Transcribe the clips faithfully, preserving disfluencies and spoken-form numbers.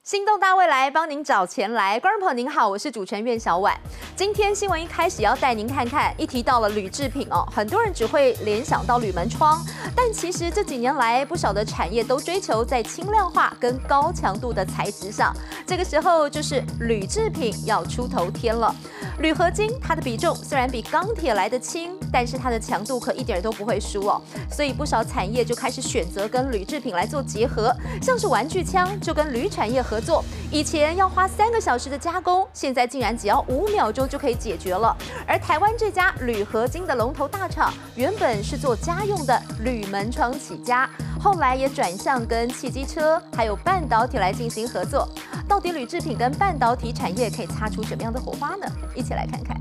心动大未来帮您找钱来，观众朋友您好，我是主持人苑小婉。今天新闻一开始要带您看看，一提到了铝制品哦，很多人只会联想到铝门窗，但其实这几年来不少的产业都追求在轻量化跟高强度的材质上，这个时候就是铝制品要出头天了。铝合金它的比重虽然比钢铁来得轻，但是它的强度可一点都不会输哦，所以不少产业就开始选择跟铝制品来做结合，像是玩具枪就跟铝产业合作，以前要花三个小时的加工，现在竟然只要五秒钟就可以解决了。而台湾这家铝合金的龙头大厂，原本是做家用的铝门窗起家，后来也转向跟汽机车还有半导体来进行合作。到底铝制品跟半导体产业可以擦出什么样的火花呢？一起来看看。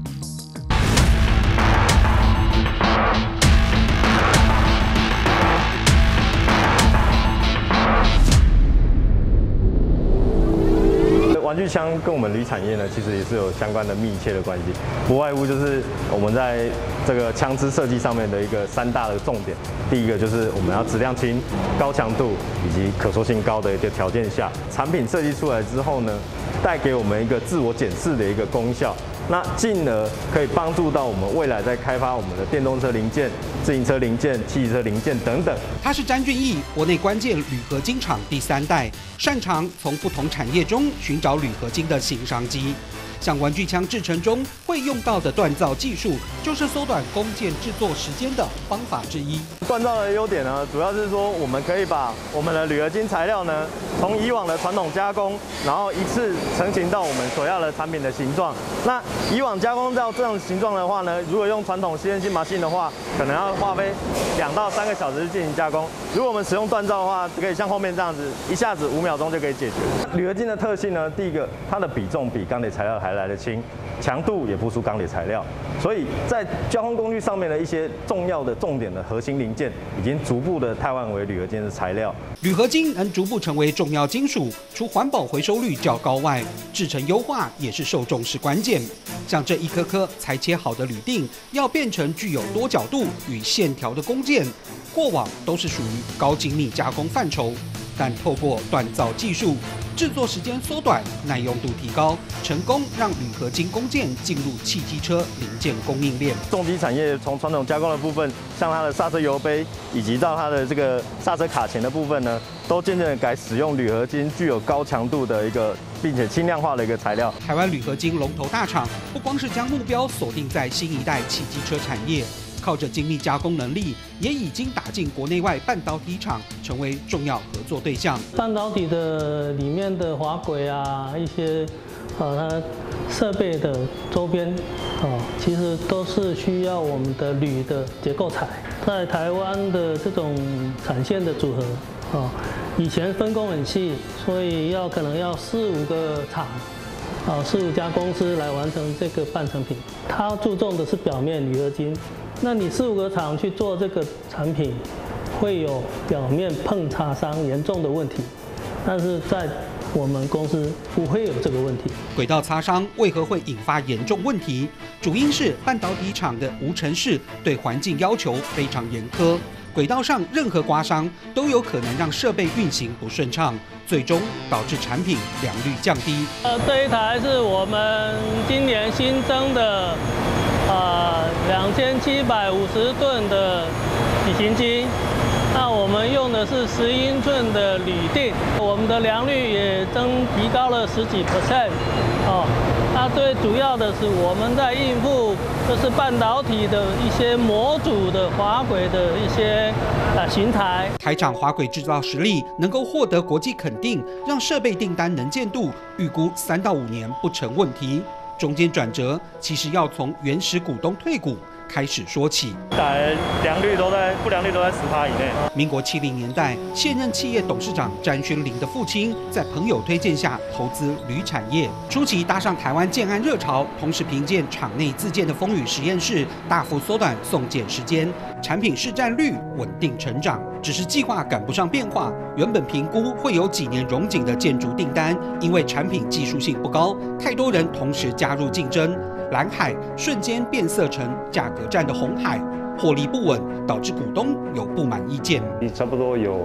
玩具枪跟我们铝产业呢，其实也是有相关的密切的关系，不外乎就是我们在这个枪支设计上面的一个三大的重点。第一个就是我们要质量轻、高强度以及可塑性高的一个条件下，产品设计出来之后呢，带给我们一个自我检视的一个功效。那进而可以帮助到我们未来在开发我们的电动车零件、自行车零件、汽车零件等等。 他是詹俊毅，国内关键铝合金厂第三代，擅长从不同产业中寻找铝合金的新商机。像玩具枪制成中会用到的锻造技术，就是缩短工件制作时间的方法之一。 锻造的优点呢，主要是说我们可以把我们的铝合金材料呢，从以往的传统加工，然后一次成型到我们所要的产品的形状。那以往加工到这种形状的话呢，如果用传统 C N C 麻线的话，可能要花费两到三个小时进行加工。如果我们使用锻造的话，可以像后面这样子，一下子五秒钟就可以解决。铝合金的特性呢，第一个，它的比重比钢铁材料还来得轻，强度也不输钢铁材料，所以在交通工具上面的一些重要的重点的核心零件，已经逐步的汰换为铝合金的材料。 铝合金能逐步成为重要金属，除环保回收率较高外，制成优化也是受重视关键。像这一颗颗裁切好的铝锭，要变成具有多角度与线条的工件，过往都是属于高精密加工范畴，但透过锻造技术，制作时间缩短，耐用度提高，成功让铝合金工件进入汽机车零件供应链。 重机产业从传统加工的部分，像它的刹车油杯，以及到它的这个刹车卡钳的部分呢，都渐渐的改使用铝合金，具有高强度的一个，并且轻量化的一个材料。 台湾铝合金龙头大厂不光是将目标锁定在新一代汽机车产业，靠着精密加工能力，也已经打进国内外半导体厂，成为重要合作对象。 半导体的里面的滑轨啊，一些呃它设备的周边哦，其实都是需要我们的铝的结构材。在台湾的这种产线的组合哦，以前分工很细，所以要可能要四五个厂。哦，四五家公司来完成这个半成品，它注重的是表面铝合金。那你四五个厂去做这个产品，会有表面碰擦伤严重的问题，但是在我们公司不会有这个问题。 轨道擦伤为何会引发严重问题？主因是半导体厂的无尘室对环境要求非常严苛。轨道上任何刮伤都有可能让设备运行不顺畅，最终导致产品良率降低。 呃，这一台是我们今年新增的，呃，两千七百五十吨的体型机。那我们用的是十英寸的铝锭，我们的良率也增提高了十几 percent 哦。那最主要的是我们在应付就是半导体的一些模组的滑轨的一些呃型材。 台厂滑轨制造实力能够获得国际肯定，让设备订单能见度预估三到五年不成问题。中间转折其实要从原始股东退股开始说起， 打良率都在不良率都在十趴以内。 民国七零年代，现任企业董事长詹宣林的父亲在朋友推荐下投资铝产业，初期搭上台湾建案热潮，同时凭借厂内自建的风雨实验室，大幅缩短送检时间，产品市占率稳定成长。只是计划赶不上变化，原本评估会有几年荣景的建筑订单，因为产品技术性不高，太多人同时加入竞争，蓝海瞬间变色成价格战的红海，获利不稳，导致股东有不满意见。 差不多有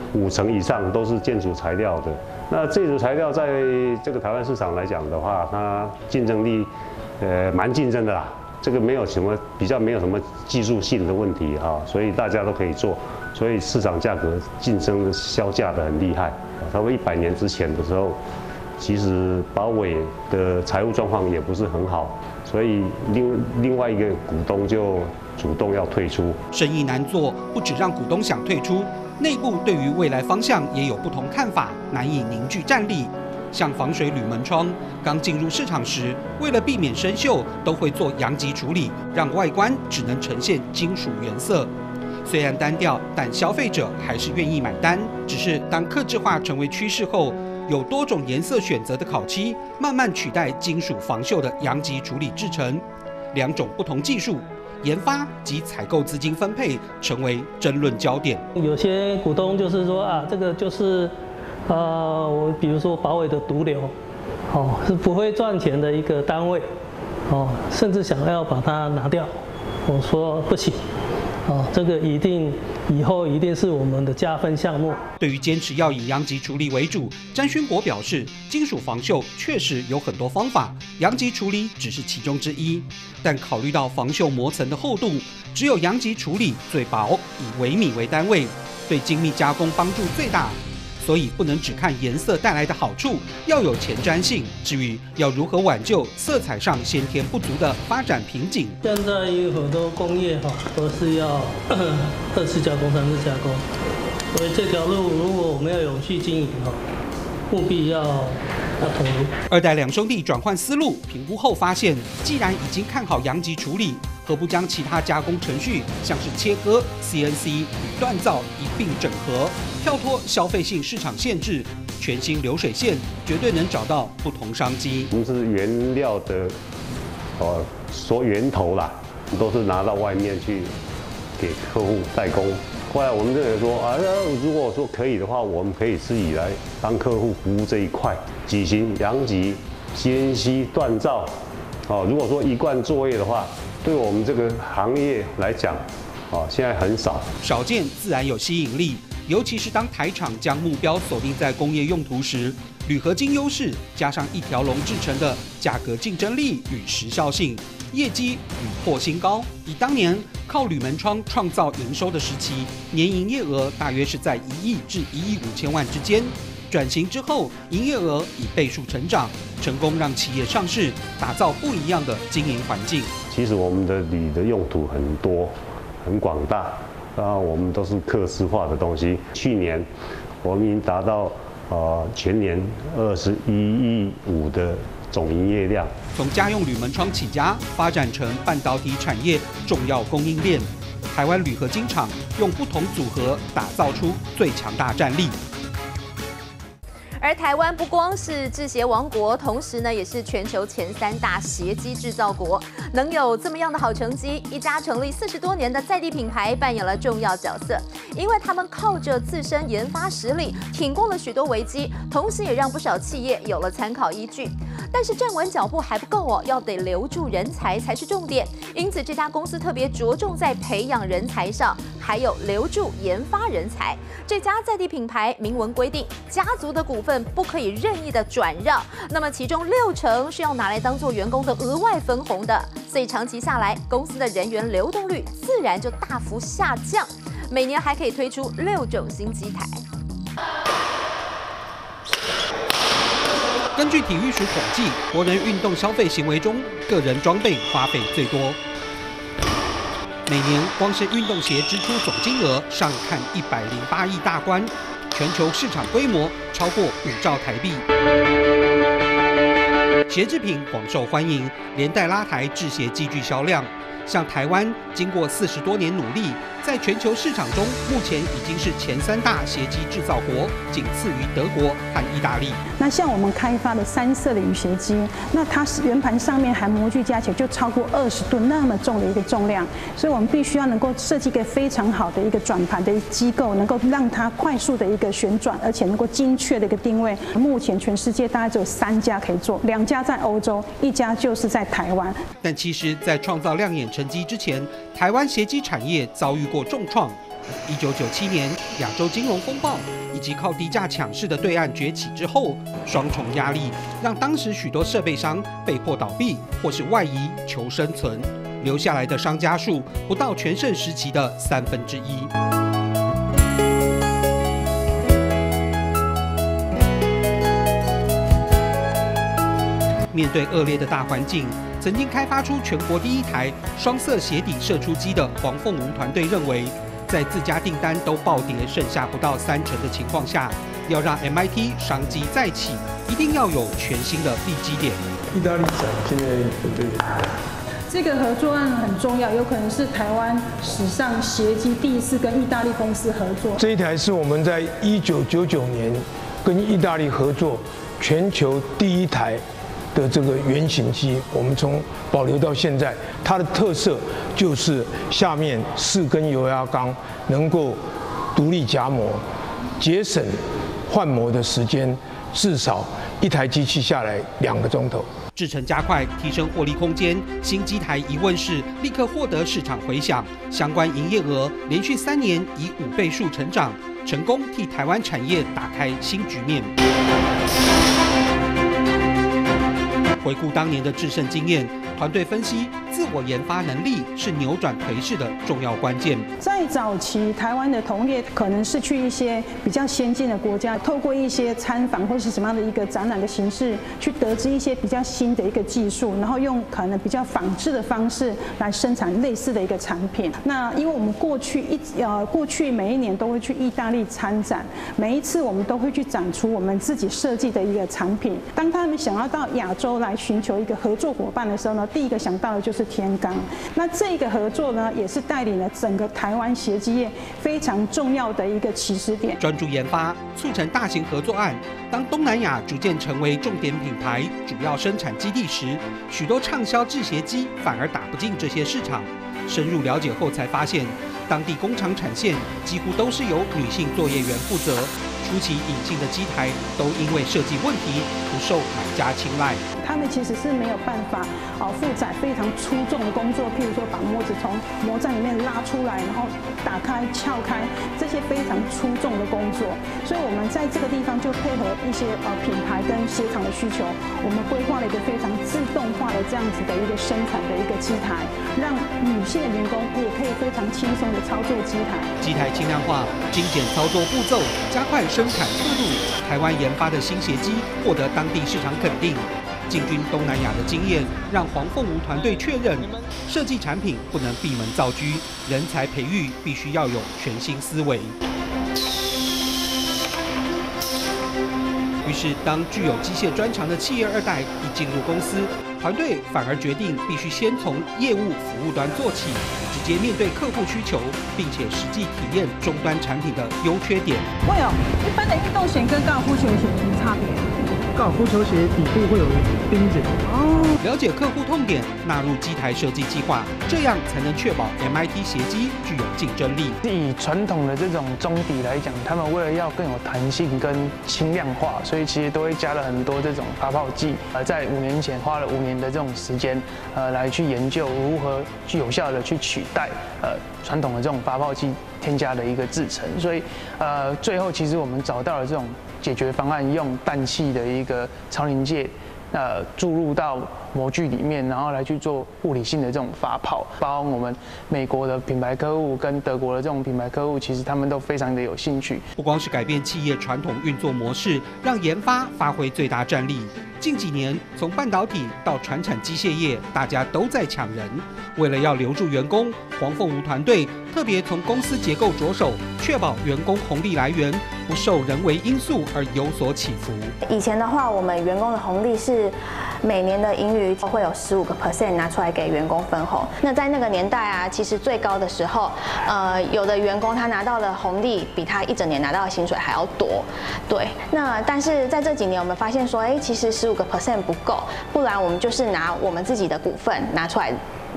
五成以上都是建筑材料的。那建筑材料在这个台湾市场来讲的话，它竞争力呃蛮竞争的啦。这个没有什么比较，没有什么技术性的问题哈，所以大家都可以做，所以市场价格竞争销价的很厉害。差不多一百年之前的时候，其实宝伟的财务状况也不是很好，所以另另外一个股东就主动要退出。 生意难做，不只让股东想退出，内部对于未来方向也有不同看法，难以凝聚战力。像防水铝门窗，刚进入市场时，为了避免生锈，都会做阳极处理，让外观只能呈现金属原色。虽然单调，但消费者还是愿意买单。只是当客制化成为趋势后，有多种颜色选择的烤漆慢慢取代金属防锈的阳极处理制成，两种不同技术研发及采购资金分配成为争论焦点。 有些股东就是说啊，这个就是。呃，我比如说宝伟的毒瘤，哦，是不会赚钱的一个单位，哦，甚至想要把它拿掉，我说不行，哦，这个一定以后一定是我们的加分项目。 对于坚持要以阳极处理为主，詹勋国表示，金属防锈确实有很多方法，阳极处理只是其中之一，但考虑到防锈膜层的厚度，只有阳极处理最薄，以微米为单位，对精密加工帮助最大。所以不能只看颜色带来的好处，要有前瞻性。至于要如何挽救色彩上先天不足的发展瓶颈， 现在有很多工业哈都是要二次加工、三次加工，所以这条路如果我们要永续经营哈，务必要要投入。 二代两兄弟转换思路，评估后发现，既然已经看好阳极处理，何不将其他加工程序，像是切割、C N C 与锻造一并整合？跳脱消费性市场限制，全新流水线绝对能找到不同商机。 我们是原料的，呃，说源头啦，都是拿到外面去给客户代工。后来我们这个说啊，如果说可以的话，我们可以自己来帮客户服务这一块，几型、阳极、C N C 锻造。哦，如果说一贯作业的话，对我们这个行业来讲，啊，现在很少， 少见自然有吸引力。尤其是当台厂将目标锁定在工业用途时，铝合金优势加上一条龙制成的价格竞争力与时效性，业绩屡破新高。以当年靠铝门窗创造营收的时期，年营业额大约是在一亿至一亿五千万之间。转型之后，营业额以倍数成长，成功让企业上市，打造不一样的经营环境。 其实我们的铝的用途很多，很广大。然后我们都是客制化的东西。去年我们已经达到呃全年二十一亿五的总营业量。 从家用铝门窗起家，发展成半导体产业重要供应链。台湾铝合金厂用不同组合打造出最强大战力。 而台湾不光是制鞋王国，同时呢也是全球前三大鞋机制造国。能有这么样的好成绩，一家成立四十多年的在地品牌扮演了重要角色，因为他们靠着自身研发实力，挺过了许多危机，同时也让不少企业有了参考依据。但是站稳脚步还不够哦，要得留住人才才是重点。因此这家公司特别着重在培养人才上，还有留住研发人才。这家在地品牌明文规定，家族的股份不可以任意的转让，那么其中六成是要拿来当做员工的额外分红的，所以长期下来，公司的人员流动率自然就大幅下降。每年还可以推出六种新机台。 根据体育署统计，国人运动消费行为中，个人装备花费最多。每年光是运动鞋支出总金额上看一百零八亿大关，全球市场规模超过五兆台币。鞋制品广受欢迎，连带拉抬制鞋器具销量。像台湾经过四十多年努力，在全球市场中目前已经是前三大鞋机制造国，仅次于德国和意大利。 那像我们开发的三色的雨鞋机，那它圆盘上面含模具加起来就超过二十吨那么重的一个重量，所以我们必须要能够设计一个非常好的一个转盘的机构，能够让它快速的一个旋转，而且能够精确的一个定位。目前全世界大概只有三家可以做，两家在欧洲，一家就是在台湾。 但其实，在创造亮眼成绩之前，台湾鞋机产业遭遇过重创。 一九九七年亚洲金融风暴以及靠低价抢市的对岸崛起之后，双重压力让当时许多设备商被迫倒闭或是外移求生存，留下来的商家数不到全盛时期的三分之一。面对恶劣的大环境，曾经开发出全国第一台双色鞋底射出机的黄凤梧团队认为，在自家订单都暴跌，剩下不到三成的情况下，要让 M I T 商机再起，一定要有全新的利基点。 意大利展现在对这个合作案很重要，有可能是台湾史上鞋机第一次跟意大利公司合作。 这一台是我们在一九九九年跟意大利合作全球第一台的这个原型机，我们从保留到现在，它的特色就是下面四根油压缸能够独立夹膜，节省换膜的时间，至少一台机器下来两个钟头。 制程加快，提升获利空间。新机台一问世，立刻获得市场回响，相关营业额连续三年以五倍数成长，成功替台湾产业打开新局面。回顾当年的制胜经验，团队分析，自我研发能力是扭转颓势的重要关键。 在早期，台湾的同业可能是去一些比较先进的国家，透过一些参访或是什么样的一个展览的形式，去得知一些比较新的一个技术，然后用可能比较仿制的方式来生产类似的一个产品。那因为我们过去一呃过去每一年都会去意大利参展，每一次我们都会去展出我们自己设计的一个产品。当他们想要到亚洲来寻求一个合作伙伴的时候呢，第一个想到的就是天罡。那这个合作呢，也是带领了整个台湾鞋机业非常重要的一个起始点。 专注研发，促成大型合作案。当东南亚逐渐成为重点品牌、主要生产基地时，许多畅销制鞋机反而打不进这些市场。深入了解后才发现，当地工厂产线几乎都是由女性作业员负责。初期引进的机台都因为设计问题不受买家青睐。 他们其实是没有办法哦负载非常出众的工作，譬如说把模子从模站里面拉出来，然后打开、撬开这些非常出众的工作。所以我们在这个地方就配合一些呃品牌跟鞋厂的需求，我们规划了一个非常自动化的这样子的一个生产的一个机台，让女性的员工也可以非常轻松的操作机台。 机台轻量化、精简操作步骤，加快生产速度。台湾研发的新鞋机获得当地市场肯定。进军东南亚的经验，让黄凤梧团队确认，设计产品不能闭门造车，人才培育必须要有全新思维。于是，当具有机械专长的企业二代一进入公司，团队反而决定必须先从业务服务端做起，直接面对客户需求，并且实际体验终端产品的优缺点。 会有一般的运动鞋跟高尔夫球鞋有什么差别？ 高尔夫球鞋底部会有钉子。 哦， 了解客户痛点，纳入机台设计计划，这样才能确保 M I T 鞋机具有竞争力。 以传统的这种中底来讲，他们为了要更有弹性跟轻量化，所以其实都会加了很多这种发泡剂。呃，在五年前花了五年的这种时间，呃，来去研究如何去有效的去取代呃传统的这种发泡剂添加的一个制成。所以呃，最后其实我们找到了这种解决方案，用氮气的一个超临界，呃，注入到模具里面，然后来去做物理性的这种发泡。包括我们美国的品牌客户跟德国的这种品牌客户，其实他们都非常的有兴趣。 不光是改变企业传统运作模式，让研发发挥最大战力。近几年，从半导体到传产机械业，大家都在抢人。为了要留住员工，黄凤梧团队特别从公司结构着手，确保员工红利来源不受人为因素而有所起伏。 以前的话，我们员工的红利是每年的盈余会有百分之十五 拿出来给员工分红。那在那个年代啊，其实最高的时候，呃，有的员工他拿到的红利比他一整年拿到的薪水还要多。对，那但是在这几年，我们发现说，哎，其实百分之十五 不够，不然我们就是拿我们自己的股份拿出来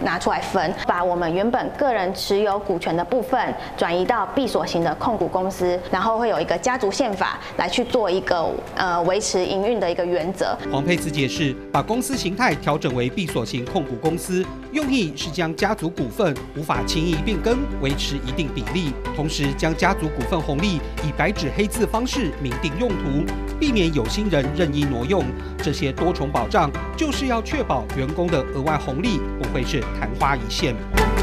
拿出来分，把我们原本个人持有股权的部分转移到闭锁型的控股公司，然后会有一个家族宪法来去做一个呃维持营运的一个原则。 黄佩慈解释，把公司形态调整为闭锁型控股公司，用意是将家族股份无法轻易变更，维持一定比例，同时将家族股份红利以白纸黑字方式明定用途，避免有心人任意挪用。这些多重保障，就是要确保员工的额外红利不会是昙花一现。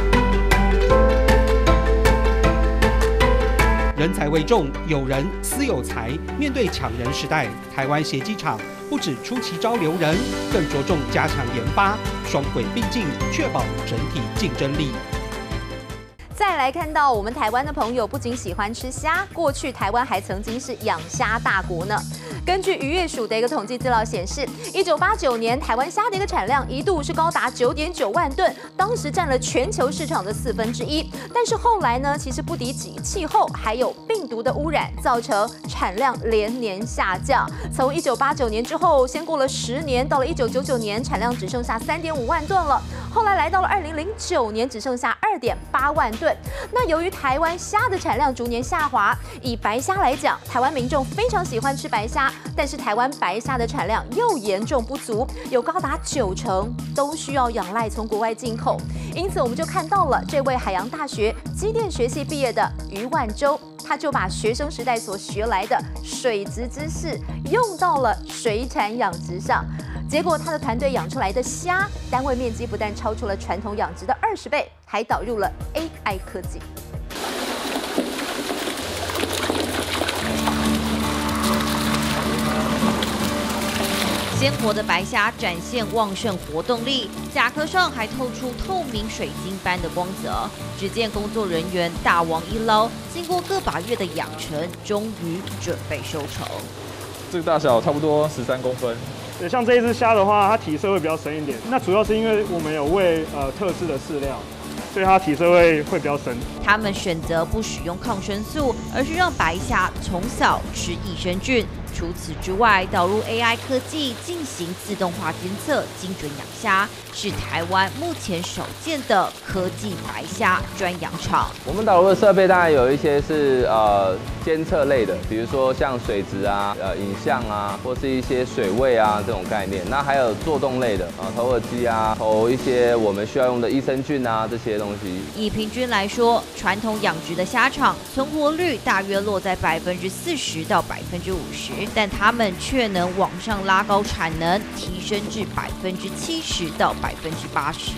人才为重，有人私有财。面对抢人时代，台湾协机厂不只出奇招留人，更着重加强研发，双轨并进，确保整体竞争力。 再来看到我们台湾的朋友，不仅喜欢吃虾，过去台湾还曾经是养虾大国呢。根据渔业署的一个统计资料显示，一九八九年台湾虾的一个产量一度是高达九点九万吨，当时占了全球市场的四分之一。但是后来呢，其实不敌气候还有病毒的污染，造成产量连年下降。从一九八九年之后，先过了十年，到了一九九九年，产量只剩下三点五万吨了。后来来到了二零零九年，只剩下二点八万吨。那由于台湾虾的产量逐年下滑，以白虾来讲，台湾民众非常喜欢吃白虾，但是台湾白虾的产量又严重不足，有高达九成都需要仰赖从国外进口。因此，我们就看到了这位海洋大学机电学系毕业的余万洲，他就把学生时代所学来的水质知识用到了水产养殖上。结果，他的团队养出来的虾，单位面积不但超出了传统养殖的二十倍，还导入了 A I 科技。 鲜活的白虾展现旺盛活动力，甲壳上还透出透明水晶般的光泽。只见工作人员大网一捞，经过个把月的养成，终于准备收成。 这个大小差不多十三公分。 对，像这一只虾的话，它体色会比较深一点。那主要是因为我们有喂呃特制的饲料，所以它体色会会比较深。 他们选择不使用抗生素，而是让白虾从小吃益生菌。除此之外，导入 A I 科技进行自动化监测，精准养虾，是台湾目前首见的科技白虾专养场。 我们导入的设备当然有一些是呃监测类的，比如说像水质啊、呃影像啊，或是一些水位啊这种概念。那还有做动类的啊，投饵机啊，投一些我们需要用的益生菌啊这些东西。 以平均来说，传统养殖的虾场存活率大约落在百分之四十到百分之五十。但他们却能往上拉高产能，提升至百分之七十到百分之八十。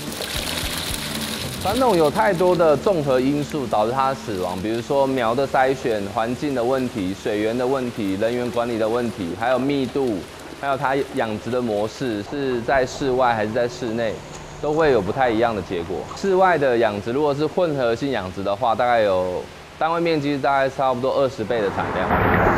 传统有太多的综合因素导致它死亡，比如说苗的筛选、环境的问题、水源的问题、人员管理的问题，还有密度，还有它养殖的模式是在室外还是在室内，都会有不太一样的结果。室外的养殖如果是混合性养殖的话，大概有单位面积大概差不多二十倍的产量。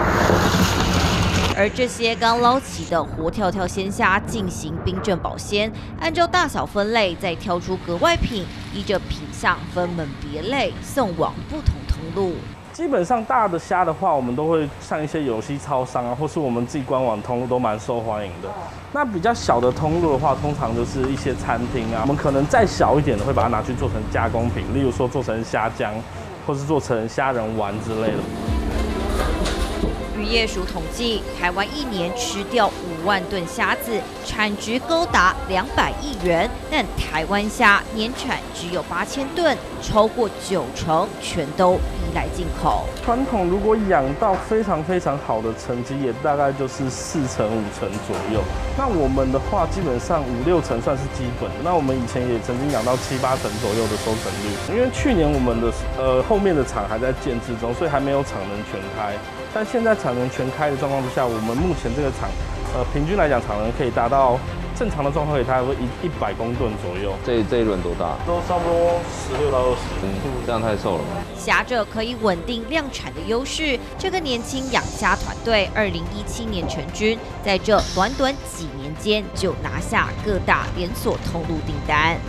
而这些刚捞起的活跳跳鲜虾进行冰镇保鲜，按照大小分类，再挑出格外品，依着品相分门别类送往不同通路。 基本上大的虾的话，我们都会上一些有机超商啊，或是我们自己官网通路都蛮受欢迎的。那比较小的通路的话，通常就是一些餐厅啊，我们可能再小一点的会把它拿去做成加工品，例如说做成虾浆，或是做成虾仁丸之类的。 渔业署统计，台湾一年吃掉五万吨虾子，产值高达两百亿元。但台湾虾年产只有八千吨，超过九成全都依赖进口。 传统如果养到非常非常好的成绩，也大概就是四成五成左右。那我们的话，基本上五六成算是基本的。那我们以前也曾经养到七八成左右的收成率。因为去年我们的呃后面的厂还在建制中，所以还没有产能全开。但现在产能全开的状况之下，我们目前这个厂，呃，平均来讲产能可以达到正常的状况，可以大概一一百公吨左右。 这这一轮多大？ 都差不多十六到二十。 嗯，这样太瘦了吧？ 虾这可以稳定量产的优势，这个年轻养虾团队，二零一七年成军，在这短短几年间就拿下各大连锁通路订单。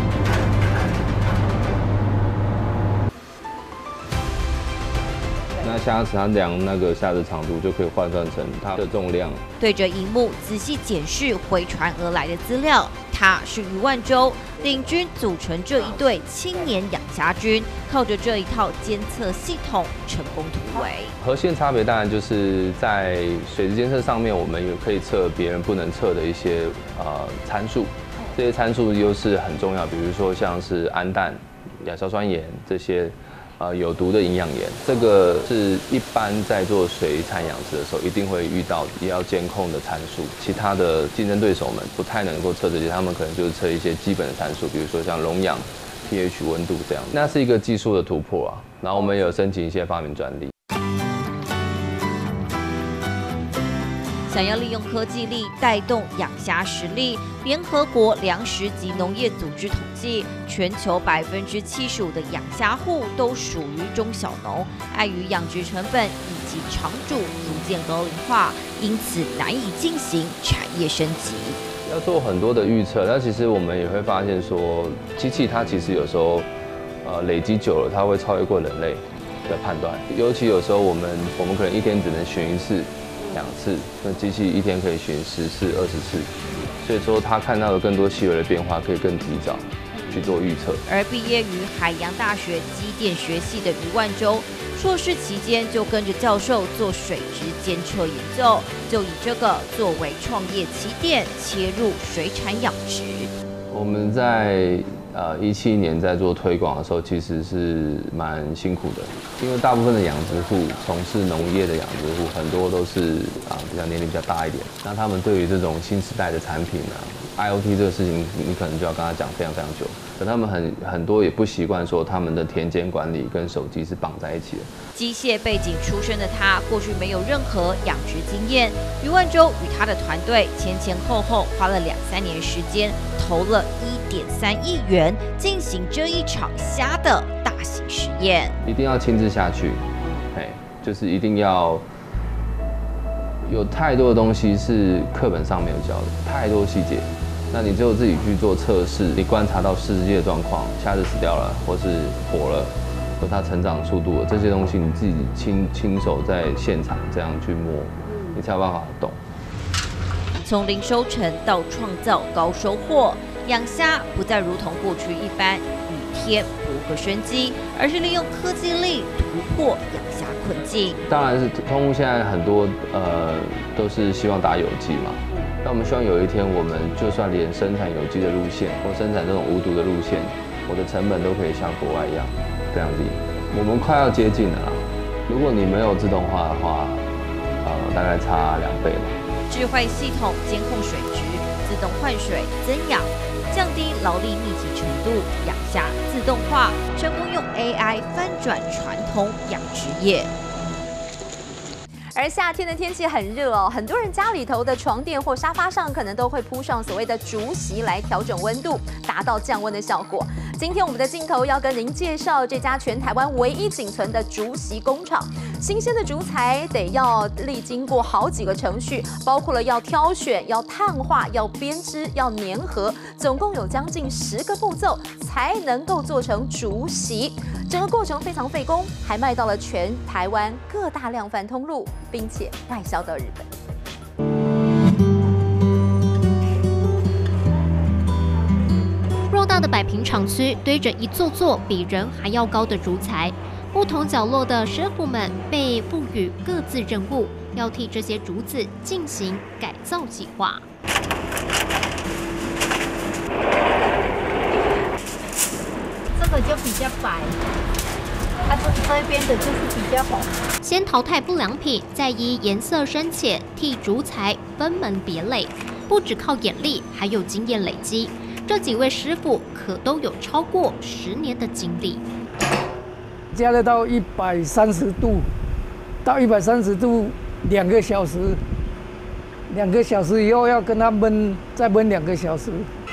那虾子它量那个虾的长度就可以换算成它的重量。 对着荧幕仔细检视回传而来的资料，他是余万洲，领军组成这一队青年养虾军，靠着这一套监测系统成功突围。 核心差别当然就是在水质监测上面，我们也可以测别人不能测的一些呃参数，这些参数又是很重要，比如说像是氨氮、亚硝酸盐这些。呃，有毒的营养盐，这个是一般在做水产养殖的时候一定会遇到，也要监控的参数。其他的竞争对手们不太能够测这些，他们可能就是测一些基本的参数，比如说像溶氧、pH、温度这样。那是一个技术的突破啊。然后我们有申请一些发明专利。 想要利用科技力带动养虾实力，联合国粮食及农业组织统计，全球百分之七十五的养虾户都属于中小农，碍于养殖成本以及场主逐渐高龄化，因此难以进行产业升级。 要做很多的预测，但其实我们也会发现说，机器它其实有时候呃累积久了，它会超越过人类的判断，尤其有时候我们我们可能一天只能巡一次。两次，那机器一天可以巡十次、二十次，所以说它看到的更多细微的变化，可以更提早去做预测。 而毕业于海洋大学机电学系的余万洲，硕士期间就跟着教授做水质监测研究，就以这个作为创业起点，切入水产养殖。 我们在呃一七年在做推广的时候，其实是蛮辛苦的，因为大部分的养殖户从事农业的养殖户，很多都是啊比较年龄比较大一点，那他们对于这种新时代的产品啊 ，I O T 这个事情，你可能就要跟他讲非常非常久，可他们很很多也不习惯说他们的田间管理跟手机是绑在一起的。 机械背景出身的他，过去没有任何养殖经验。余万洲与他的团队前前后后花了两三年时间，投了一点三亿元，进行这一场虾的大型实验。 一定要亲自下去，嘿，就是一定要有太多的东西是课本上没有教的，太多细节。那你只有自己去做测试，你观察到世界的状况，虾子死掉了，或是活了。和它成长速度这些东西，你自己亲亲手在现场这样去摸，你才有办法懂。 从零收成到创造高收获，养虾不再如同过去一般与天搏个生机，而是利用科技力突破养虾困境。 当然是通现在很多呃都是希望打有机嘛，那我们希望有一天我们就算连生产有机的路线或生产这种无毒的路线，我的成本都可以像国外一样。这样子，我们快要接近了啦。如果你没有自动化的话，呃，大概差两倍吧。 智慧系统监控水质，自动换水、增氧，降低劳力密集程度，养虾自动化，成功用 A I 翻转传统养殖业。 而夏天的天气很热哦，很多人家里头的床垫或沙发上可能都会铺上所谓的竹席来调整温度，达到降温的效果。今天我们的镜头要跟您介绍这家全台湾唯一仅存的竹席工厂。新鲜的竹材得要历经过好几个程序，包括了要挑选、要碳化、要编织、要粘合，总共有将近十个步骤才能够做成竹席。整个过程非常费工，还卖到了全台湾各大量贩通路，并且外销到日本。 偌大的百坪厂区堆着一座座比人还要高的竹材，不同角落的师傅们被赋予各自任务，要替这些竹子进行改造计划。 这个就比较白，啊，这这边的就是比较红。 先淘汰不良品，再依颜色深浅替竹材分门别类，不只靠眼力，还有经验累积。这几位师傅可都有超过十年的经历。 加热到一百三十度，到一百三十度两个小时，两个小时以后要跟它焖，再焖两个小时。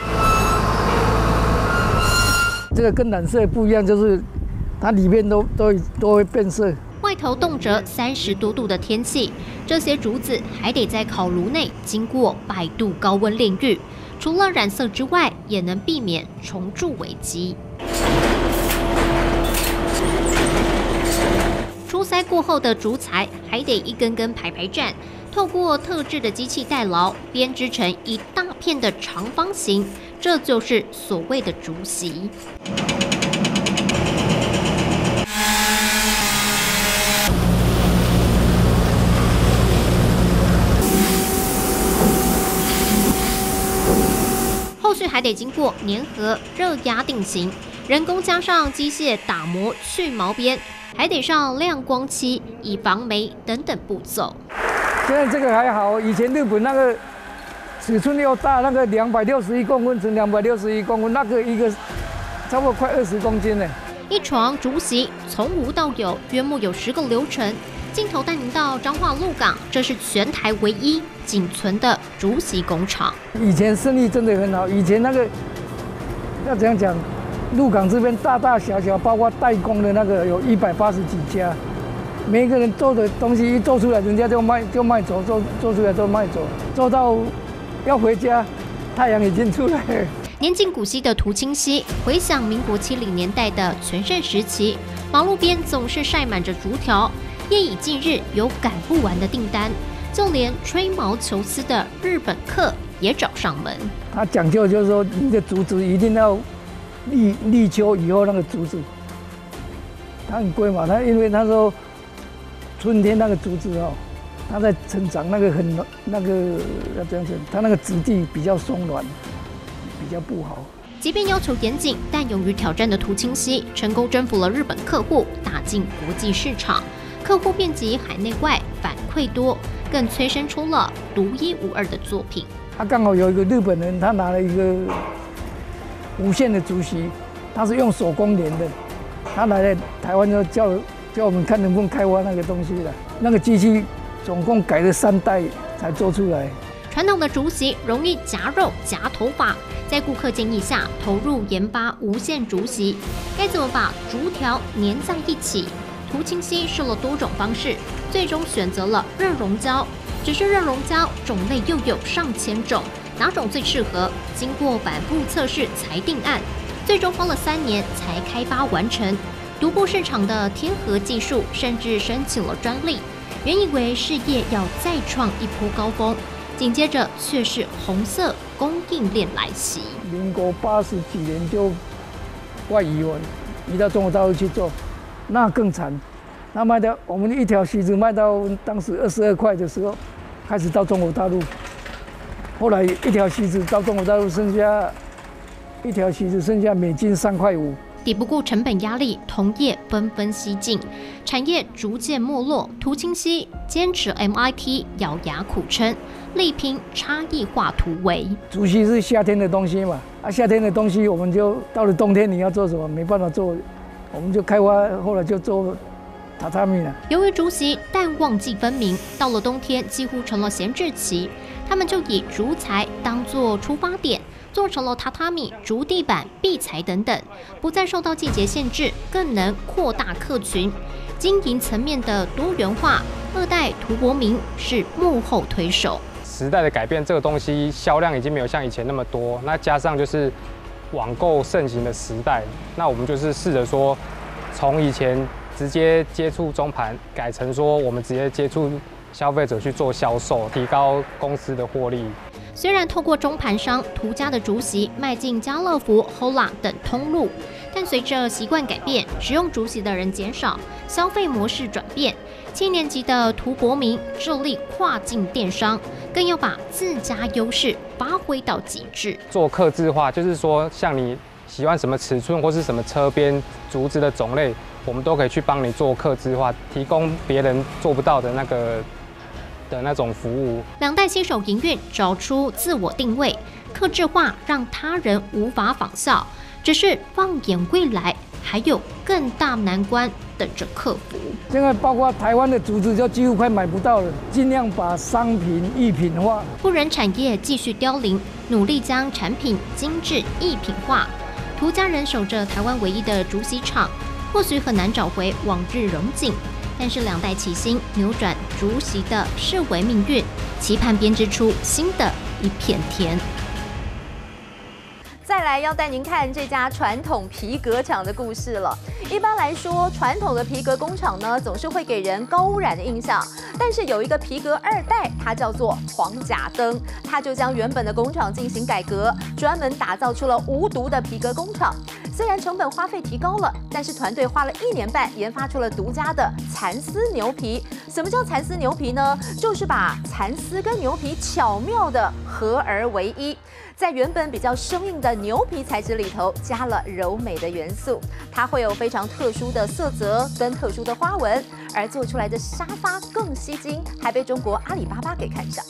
这个跟染色不一样，就是它里面都都都会变色。 外头动辄三十多度的天气，这些竹子还得在烤炉内经过百度高温炼狱。除了染色之外，也能避免虫蛀危机。初筛过后的竹材还得一根根排排站，透过特制的机器代劳，编织成一大片的长方形，这就是所谓的竹席。后续还得经过粘合、热压定型，人工加上机械打磨、去毛边，还得上亮光漆、以防霉等等步骤。 现在这个还好，以前日本那个尺寸又大，那个两百六十一公分乘两百六十一公分，那个一个差不多快二十公斤呢。 一床竹席从无到有，约莫有十个流程。镜头带您到彰化鹿港，这是全台唯一仅存的竹席工厂。 以前生意真的很好，以前那个要怎样讲，鹿港这边大大小小，包括代工的那个有一百八十几家，每一个人做的东西一做出来，人家就卖就卖走，做做出来就卖走，做到要回家，太阳已经出来了。 年近古稀的涂清溪，回想民国七零年代的全盛时期，马路边总是晒满着竹条。夜以继日，有赶不完的订单，就连吹毛求疵的日本客也找上门。 他讲究就是说，你的竹子一定要立立秋以后那个竹子，它很贵嘛。他因为他说春天那个竹子哦，它在成长那个很那个要这样子，它那个质地比较松软，比较不好。 即便要求严谨，但勇于挑战的涂清溪，成功征服了日本客户，打进国际市场。客户遍及海内外，反馈多，更催生出了独一无二的作品。 他刚好有一个日本人，他拿了一个无线的竹席，他是用手工连的，他来了台湾就叫叫我们看能不能开发那个东西了。那个机器总共改了三代才做出来。 传统的竹席容易夹肉夹头发，在顾客建议下，投入研发无线竹席，该怎么把竹条粘在一起？涂清溪试了多种方式，最终选择了热熔胶。只是热熔胶种类又有上千种，哪种最适合？经过反复测试才定案，最终花了三年才开发完成。独步市场的天河技术甚至申请了专利。原以为事业要再创一波高峰，紧接着却是红色供应链来袭。 民国八十几年就外移完，移到中国大陆去做。那更惨，那卖到我们一条席子卖到当时二十二块的时候，开始到中国大陆，后来一条席子到中国大陆剩下一条席子剩下美金三块五。 抵不过成本压力，同业纷纷西进，产业逐渐没落。涂清溪坚持 M I T， 咬牙苦撑，力拼差异化突围。 竹席是夏天的东西嘛，啊，夏天的东西我们就到了冬天你要做什么？没办法做。我们就开发，后来就做榻榻米了。 由于竹席淡旺季分明，到了冬天几乎成了闲置期，他们就以竹材当作出发点，做成了榻榻米、竹地板、壁材等等，不再受到季节限制，更能扩大客群。经营层面的多元化，二代涂国明是幕后推手。 时代的改变，这个东西销量已经没有像以前那么多，那加上就是网购盛行的时代，那我们就是试着说，从以前直接接触中盘，改成说我们直接接触消费者去做销售，提高公司的获利。 虽然透过中盘商涂家的竹席迈进家乐福、H O L A 等通路，但随着习惯改变，使用竹席的人减少，消费模式转变。七年级的涂国明致力跨境电商，更要把自家优势发挥到极致。 做客制化，就是说像你喜欢什么尺寸或是什么车边竹子的种类，我们都可以去帮你做客制化，提供别人做不到的那个的那种服务。 两代携手营运，找出自我定位，客制化让他人无法仿效。只是放眼未来，还有更大难关等着克服。 现在包括台湾的竹子就几乎快买不到了，尽量把商品艺品化。 不忍产业继续凋零，努力将产品精致艺品化。涂家人守着台湾唯一的竹席厂，或许很难找回往日荣景，但是两代齐心，扭转竹席的式微命运，期盼编织出新的一片天。 在再来要带您看这家传统皮革厂的故事了。一般来说，传统的皮革工厂呢，总是会给人高污染的印象。但是有一个皮革二代，它叫做黄甲灯，它就将原本的工厂进行改革，专门打造出了无毒的皮革工厂。虽然成本花费提高了，但是团队花了一年半研发出了独家的蚕丝牛皮。什么叫蚕丝牛皮呢？就是把蚕丝跟牛皮巧妙的合而为一，在原本比较生硬的牛皮材质里头加了柔美的元素，它会有非常特殊的色泽跟特殊的花纹，而做出来的沙发更吸睛，还被中国阿里巴巴给看上。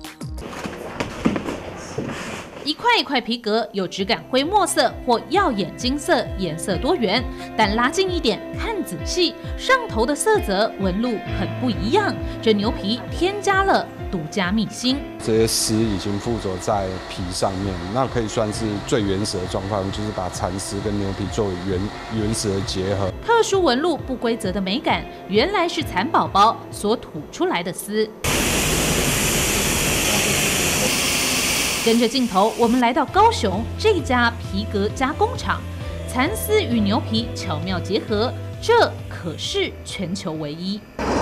一块一块皮革有质感灰墨色或耀眼金色，颜色多元，但拉近一点看仔细，上头的色泽纹路很不一样。这牛皮添加了独家秘辛， 这些丝已经附着在皮上面，那可以算是最原始的状况，就是把蚕丝跟牛皮作为原原始的结合。 特殊纹路不规则的美感，原来是蚕宝宝所吐出来的丝。跟着镜头，我们来到高雄这家皮革加工厂，蚕丝与牛皮巧妙结合，这可是全球唯一。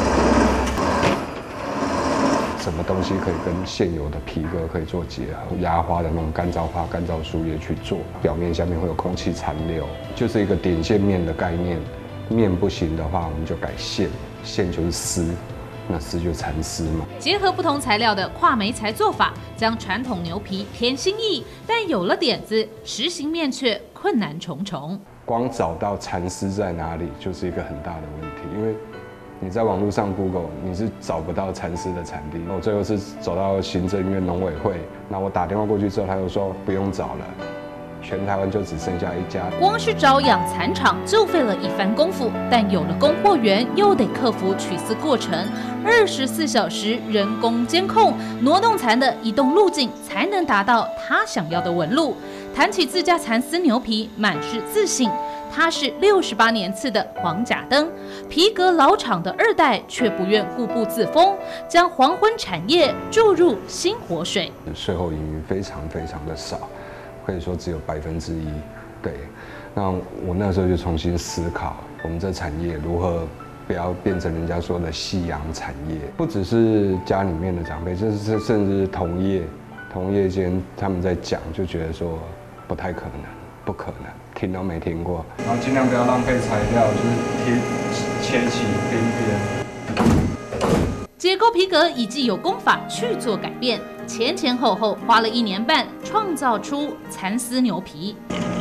什么东西可以跟现有的皮革可以做结合？压花的那种干燥花、干燥树叶去做，表面下面会有空气残留，就是一个点线面的概念。面不行的话，我们就改线，线就是丝。那丝就蚕丝嘛， 结合不同材料的跨媒材做法，将传统牛皮添新意，但有了点子，实行面却困难重重。 光找到蚕丝在哪里，就是一个很大的问题，因为你在网络上 Google， 你是找不到蚕丝的产地。我最后是走到行政院农委会，那我打电话过去之后，他又说不用找了。全台湾就只剩下一家， 光是找养蚕场就费了一番功夫，但有了供货源，又得克服取丝过程，二十四小时人工监控，挪动蚕的移动路径，才能达到他想要的纹路。谈起自家蚕丝牛皮，满是自信。它是六十八年次的黄甲灯，皮革老厂的二代却不愿固步自封，将黄昏产业注入新活水。 税后盈余非常非常的少。可以说只有百分之一，对。那我那时候就重新思考，我们这产业如何不要变成人家说的夕阳产业。不只是家里面的长辈，甚至甚至是同业，同业间他们在讲，就觉得说不太可能，不可能，听都没听过。然后尽量不要浪费材料，就是贴切起边边。 结构皮革以既有工法去做改变，前前后后花了一年半，创造出蚕丝牛皮。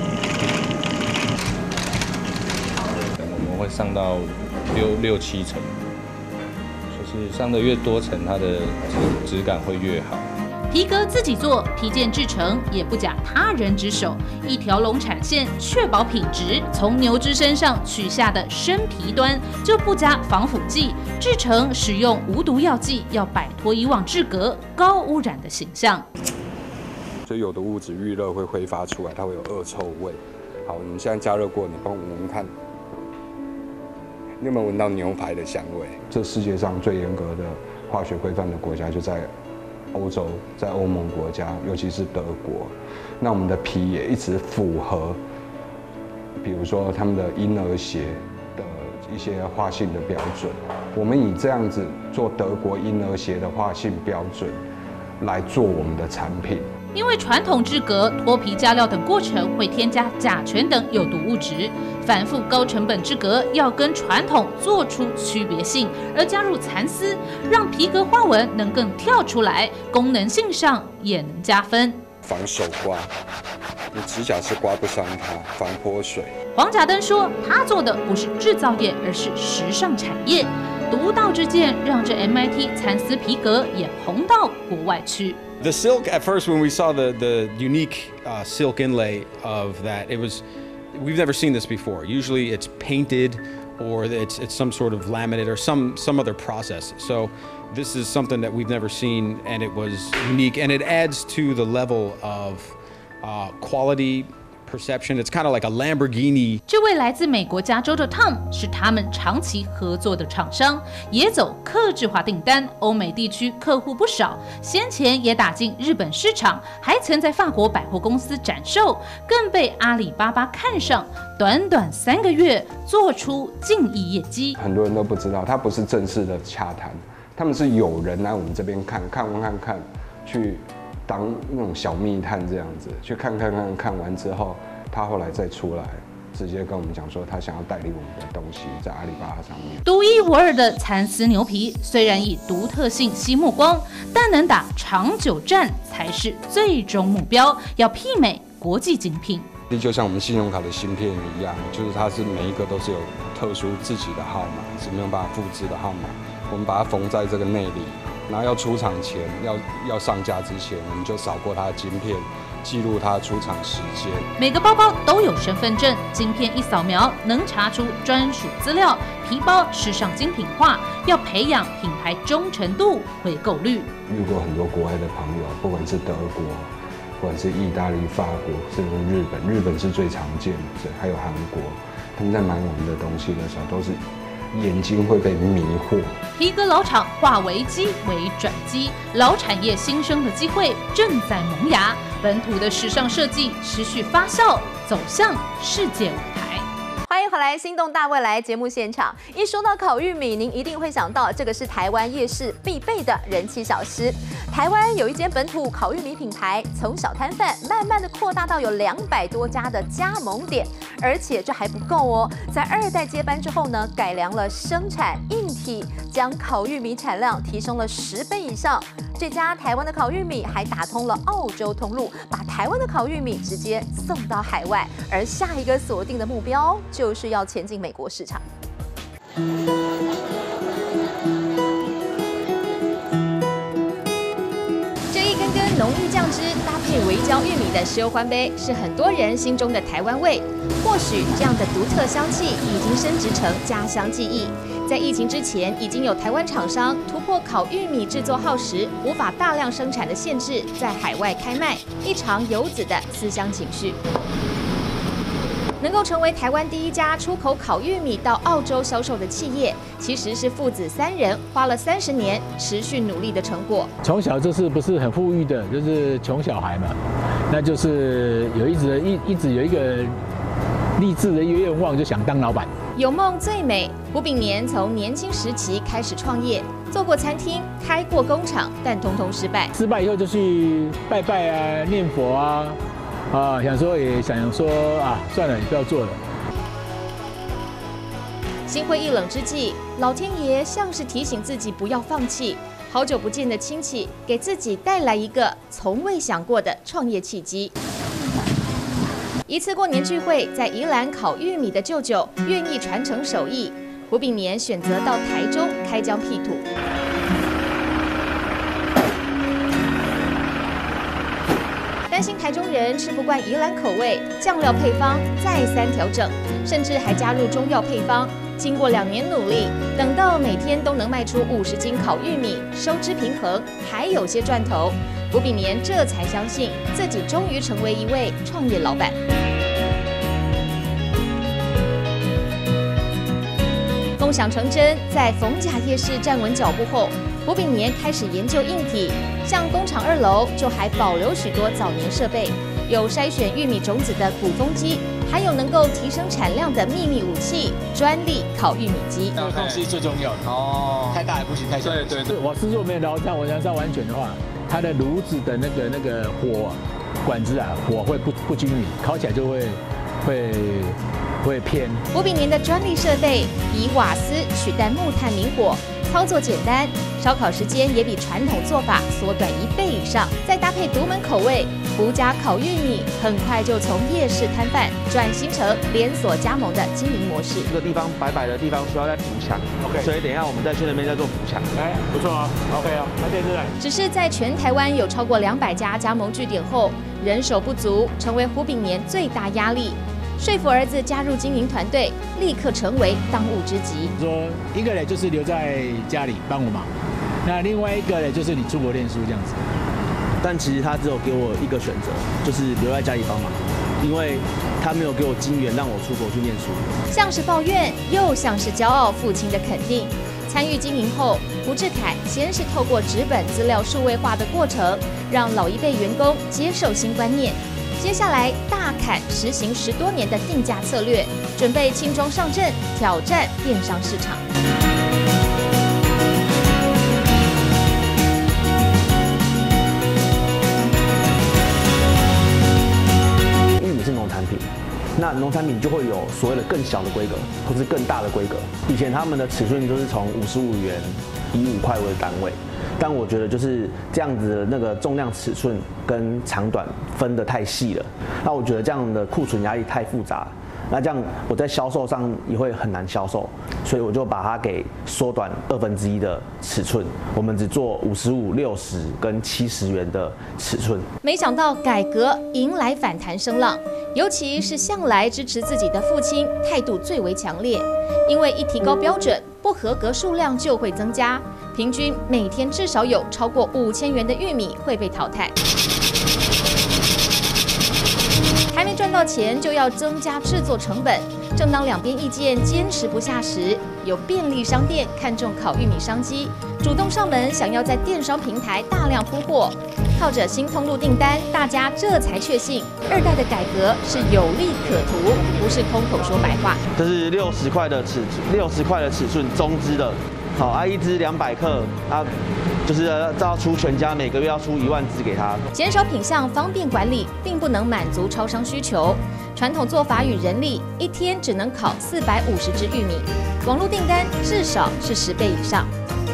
我们会上到六六七层，就是上的越多层，它的质质感会越好。 皮革自己做，皮件制成也不假他人之手，一条龙产线，确保品质。从牛只身上取下的生皮端就不加防腐剂，制成使用无毒药剂，要摆脱以往制革高污染的形象。 所以有的物质遇热会挥发出来，它会有恶臭味。好，你们现在加热过，你帮我闻闻看，你有没有闻到牛排的香味？这世界上最严格的化学规范的国家就在欧洲，在欧盟国家，尤其是德国，那我们的皮也一直符合，比如说他们的婴儿鞋的一些化性的标准。我们以这样子做德国婴儿鞋的化性标准来做我们的产品。 因为传统制革、脱皮、加料等过程会添加甲醛等有毒物质，反复高成本制革要跟传统做出区别性，而加入蚕丝，让皮革花纹能更跳出来，功能性上也能加分。 防手刮，你指甲是刮不伤它，防泼水。 黄甲灯说，他做的不是制造业，而是时尚产业。独到之见，让这 M I T 蚕丝皮革也红到国外去。 The silk, at first, when we saw the, the unique uh, silk inlay of that, it was, we've never seen this before. Usually it's painted or it's, it's some sort of laminate or some, some other process. So this is something that we've never seen, and it was unique, and it adds to the level of uh, quality, perception. It's kind of like a Lamborghini. 这位来自美国加州的 Tom 是他们长期合作的厂商，也走客制化订单，欧美地区客户不少，先前也打进日本市场，还曾在法国百货公司展售，更被阿里巴巴看上，短短三个月做出近亿业绩。 很多人都不知道，它不是正式的洽谈，他们是有人来我们这边看看完看看，去当那种小密探这样子，去看看看看完之后，他后来再出来，直接跟我们讲说他想要代理我们的东西，在阿里巴巴上面。 独一无二的蚕丝牛皮，虽然以独特性吸目光，但能打长久战才是最终目标，要媲美国际精品。 就像我们信用卡的芯片一样，就是它是每一个都是有特殊自己的号码，是没有办法复制的号码。我们把它缝在这个内里，然后要出厂前，要要上架之前，我们就扫过它的晶片，记录它的出厂时间。 每个包包都有身份证，晶片一扫描能查出专属资料。皮包时尚精品化，要培养品牌忠诚度、回购率。 遇过很多国外的朋友，不管是德国，不管是意大利、法国，甚至日本，日本是最常见的，还有韩国，他们在买我们的东西的时候，都是眼睛会被迷惑。 皮革老厂化危机为转机，老产业新生的机会正在萌芽，本土的时尚设计持续发酵，走向世界舞台。 欢迎回来，《心动大未来》节目现场。一说到烤玉米，您一定会想到这个是台湾夜市必备的人气小吃。台湾有一间本土烤玉米品牌，从小摊贩慢慢的扩大到有两百多家的加盟点，而且这还不够哦。在二代接班之后呢，改良了生产硬体，将烤玉米产量提升了十倍以上。这家台湾的烤玉米还打通了澳洲通路，把台湾的烤玉米直接送到海外。而下一个锁定的目标就是要前进美国市场。这一根根浓郁酱汁搭配微焦玉米的烧番杯，是很多人心中的台湾味。或许这样的独特香气已经升值成家乡记忆。在疫情之前，已经有台湾厂商突破烤玉米制作耗时、无法大量生产的限制，在海外开卖，一场游子的思乡情绪。能够成为台湾第一家出口烤玉米到澳洲销售的企业，其实是父子三人花了三十年持续努力的成果。 从小就是不是很富裕的，就是穷小孩嘛，那就是有一直一一直有一个励志的一个愿望，就想当老板。 有梦最美。胡炳年从年轻时期开始创业，做过餐厅，开过工厂，但通通失败。 失败以后就去拜拜啊，念佛啊。啊，想说也想说啊，算了，你不要做了。 心灰意冷之际，老天爷像是提醒自己不要放弃。好久不见的亲戚，给自己带来一个从未想过的创业契机。一次过年聚会，在宜兰烤玉米的舅舅愿意传承手艺，胡炳年选择到台中开疆辟土。担心台中人吃不惯宜兰口味，酱料配方再三调整，甚至还加入中药配方。经过两年努力，等到每天都能卖出五十斤烤玉米，收支平衡，还有些赚头。胡炳年这才相信自己终于成为一位创业老板。梦想成真，在逢甲夜市站稳脚步后，胡炳年开始研究硬体，像工厂二楼就还保留许多早年设备，有筛选玉米种子的鼓风机，还有能够提升产量的秘密武器——专利烤玉米机。 这个东西最重要的哦，太大也不行，太小也不行。对对对，我是若没有让我让它完全的话，它的炉子的那个那个火管子啊，火会不不均匀，烤起来就会会。会偏。 胡炳年的专利设备以瓦斯取代木炭明火，操作简单，烧烤时间也比传统做法缩短一倍以上。再搭配独门口味，胡家烤玉米很快就从夜市摊贩转型成连锁加盟的经营模式。 这个地方白白的地方需要再补强 ，OK， 所以等一下我们再去那边再做补强。 哎，不错啊 ，OK 啊，那电视来。 只是在全台湾有超过两百家加盟据点后，人手不足，成为胡炳年最大压力。说服儿子加入经营团队，立刻成为当务之急。 说一个人就是留在家里帮我忙，那另外一个人就是你出国念书这样子。 但其实他只有给我一个选择，就是留在家里帮忙。 因为他没有给我金援让我出国去念书。 像是抱怨，又像是骄傲父亲的肯定。参与经营后，胡志凯先是透过纸本资料数位化的过程，让老一辈员工接受新观念。接下来大砍实行十多年的定价策略，准备轻装上阵，挑战电商市场。 玉米是农产品。那农产品就会有所谓的更小的规格，或是更大的规格。以前他们的尺寸都是从五十五元以五块为单位，但我觉得就是这样子的那个重量尺寸跟长短分得太细了。那我觉得这样的库存压力太复杂，那这样我在销售上也会很难销售，所以我就把它给缩短二分之一的尺寸，我们只做五十五、六十跟七十元的尺寸。 没想到改革迎来反弹声浪。尤其是向来支持自己的父亲，态度最为强烈。因为一提高标准，不合格数量就会增加，平均每天至少有超过五千元的玉米会被淘汰。还没赚到钱，就要增加制作成本。正当两边意见坚持不下时，有便利商店看中烤玉米商机，主动上门想要在电商平台大量铺货。靠着新通路订单，大家这才确信二代的改革是有利可图，不是空口说白话。 这是六十块的尺，六十块的尺寸中支的，好啊，一支两百克，啊，就是要出全家每个月要出一万支给他。 减少品项，方便管理，并不能满足超商需求。传统做法与人力，一天只能烤四百五十只玉米，网络订单至少是十倍以上。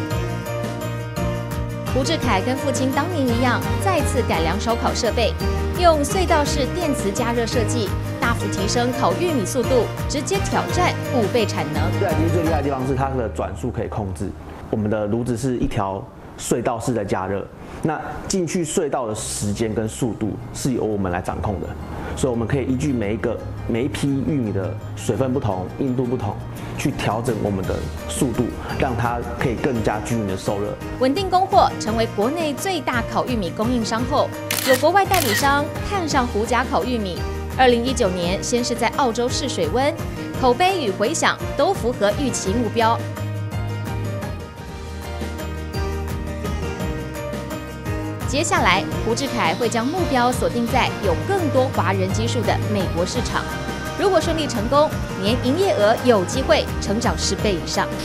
胡志凯跟父亲当年一样，再次改良烧烤设备，用隧道式电磁加热设计，大幅提升烤玉米速度，直接挑战五倍产能。 这台机最厉害的地方是它的转速可以控制，我们的炉子是一条隧道式的加热，那进去隧道的时间跟速度是由我们来掌控的，所以我们可以依据每一个每一批玉米的水分不同、硬度不同，去调整我们的速度，让它可以更加均匀的受热。 稳定供货，成为国内最大烤玉米供应商后，有国外代理商看上胡家烤玉米。二零一九年，先是在澳洲试水温，口碑与回响都符合预期目标。接下来，胡志凯会将目标锁定在有更多华人基数的美国市场。如果顺利成功，年营业额有机会成长十倍以上。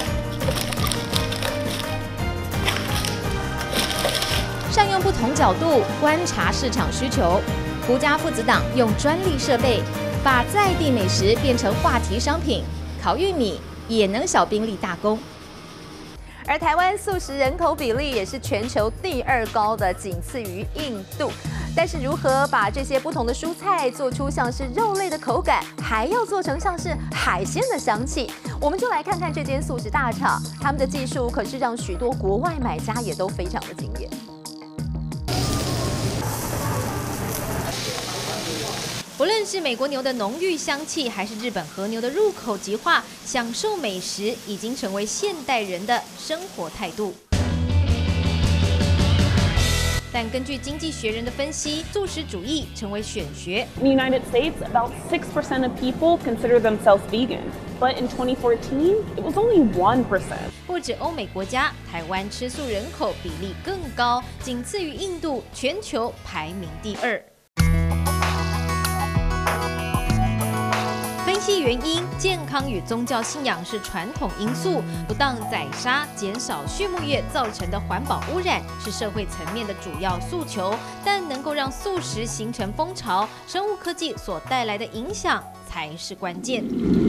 善用不同角度观察市场需求，胡家父子档用专利设备，把在地美食变成话题商品，烤玉米也能小兵立大功。而台湾素食人口比例也是全球第二高的，仅次于印度。但是如何把这些不同的蔬菜做出像是肉类的口感，还要做成像是海鲜的香气，我们就来看看这间素食大厂，他们的技术可是让许多国外买家也都非常的惊艳。不论是美国牛的浓郁香气，还是日本和牛的入口即化，享受美食已经成为现代人的生活态度。但根据《经济学人》的分析，素食主义成为选学。 In the United States, about six percent of people consider themselves vegan, but in twenty fourteen, it was only one percent. 不止欧美国家，台湾吃素人口比例更高，仅次于印度，全球排名第二。分析原因，健康与宗教信仰是传统因素，不当宰杀、减少畜牧业造成的环保污染是社会层面的主要诉求，但能够让素食形成风潮，生物科技所带来的影响才是关键。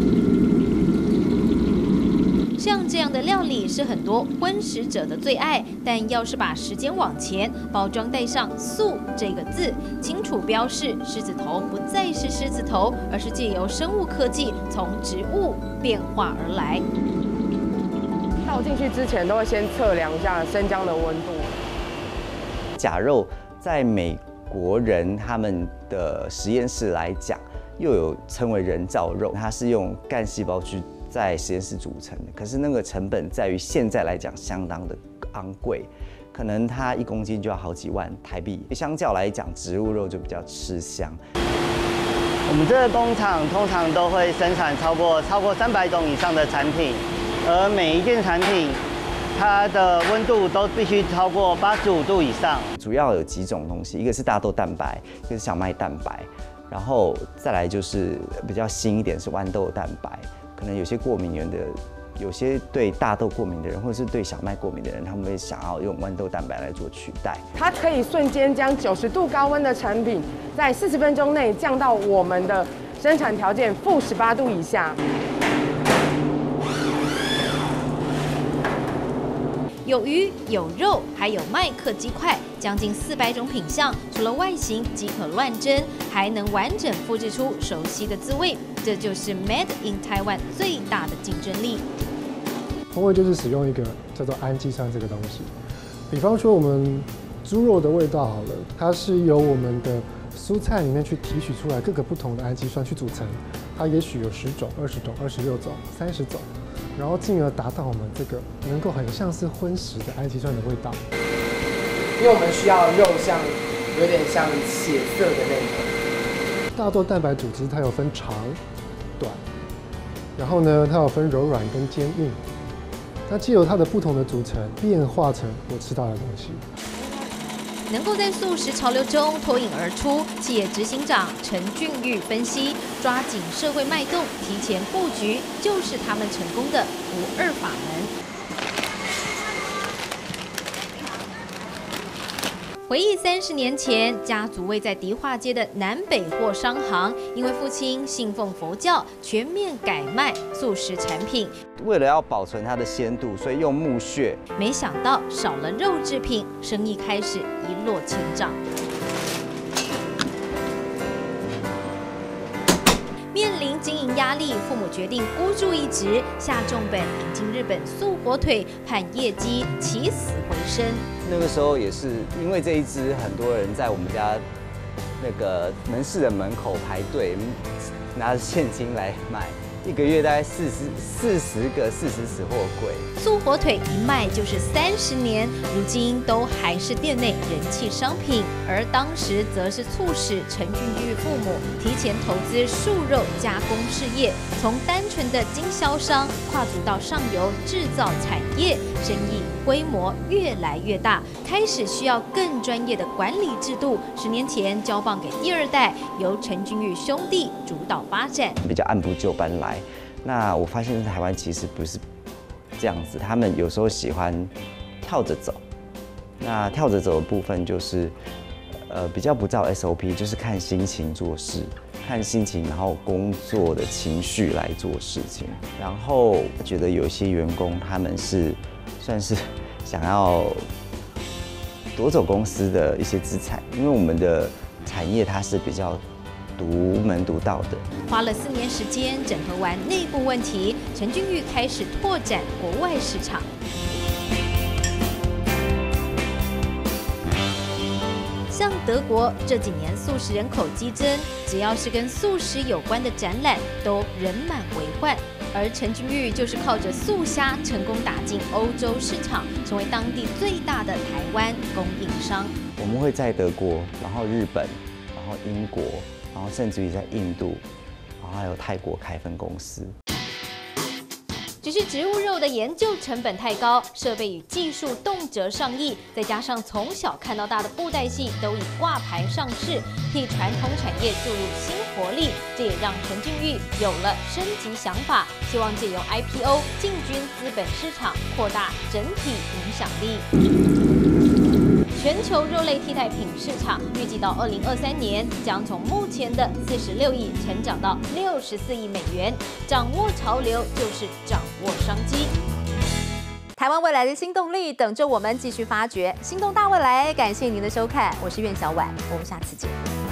像这样的料理是很多荤食者的最爱，但要是把时间往前，包装带上“素”这个字，清楚标示狮子头不再是狮子头，而是借由生物科技从植物变化而来。 倒进去之前都会先测量一下生姜的温度。 假肉在美国人他们的实验室来讲，又有称为人造肉，它是用干细胞去在实验室组成的，可是那个成本在于现在来讲相当的昂贵，可能它一公斤就要好几万台币。相较来讲，植物肉就比较吃香。 我们这个工厂通常都会生产超过超过三百种以上的产品，而每一件产品它的温度都必须超过八十五度以上。 主要有几种东西，一个是大豆蛋白，一个是小麦蛋白，然后再来就是比较新一点是豌豆蛋白。可能有些过敏源的，有些对大豆过敏的人，或者是对小麦过敏的人，他们会想要用豌豆蛋白来做取代。 它可以瞬间将九十度高温的产品，在四十分钟内降到我们的生产条件负十八度以下。 有鱼有肉，还有麦克鸡块，将近四百种品项，除了外形即可乱真，还能完整复制出熟悉的滋味，这就是 Made in Taiwan 最大的竞争力。 风味就是使用一个叫做氨基酸这个东西，比方说我们猪肉的味道好了，它是由我们的蔬菜里面去提取出来各个不同的氨基酸去组成，它也许有十种、二十种、二十六种、三十种。然后进而达到我们这个能够很像是荤食的氨基酸的味道。 因为我们需要肉像有点像血色的那个。 大豆蛋白组织它有分长、短，然后呢它有分柔软跟坚硬。那藉由它的不同的组成，变化成我吃到的东西。 能够在素食潮流中脱颖而出，企业执行长陈俊玉分析，抓紧社会脉动，提前布局，就是他们成功的不二法门。回忆三十年前，家族位在迪化街的南北货商行，因为父亲信奉佛教，全面改卖素食产品。 为了要保存它的鲜度，所以用木屑。 没想到少了肉制品，生意开始一落千丈。面临经营压力，父母决定孤注一掷，下重本引进日本素火腿，盼业绩起死回生。 那个时候也是因为这一支，很多人在我们家那个门市的门口排队，拿着现金来买，一个月大概四十四十个四十尺货柜。 素火腿一卖就是三十年，如今都还是店内人气商品。而当时则是促使陈俊玉父母提前投资素肉加工事业，从单纯的经销商跨足到上游制造产业，生意规模越来越大，开始需要更专业的管理制度。十年前交棒给第二代，由陈俊玉兄弟主导发展， 比较按部就班来。那我发现台湾其实不是这样子，他们有时候喜欢跳着走。那跳着走的部分就是，呃，比较不照 S O P， 就是看心情做事，看心情，然后工作的情绪来做事情。然后觉得有一些员工他们是算是想要夺走公司的一些资产，因为我们的产业它是比较独门独道的。 花了四年时间整合完内部问题，陈俊玉开始拓展国外市场。像德国这几年素食人口激增，只要是跟素食有关的展览都人满为患。而陈俊玉就是靠着素虾成功打进欧洲市场，成为当地最大的台湾供应商。 我们会在德国，然后日本，然后英国，然后甚至于在印度，然后还有泰国开分公司。 只是植物肉的研究成本太高，设备与技术动辄上亿，再加上从小看到大的布袋戏都已挂牌上市，替传统产业注入新活力。这也让陈俊玉有了升级想法，希望借由 I P O 进军资本市场，扩大整体影响力。全球肉类替代品市场预计到二零二三年将从目前的四十六亿成长到六十四亿美元。掌握潮流就是掌握商机。 台湾未来的新动力等着我们继续发掘，心动大未来。感谢您的收看，我是苑小婉，我们下次见。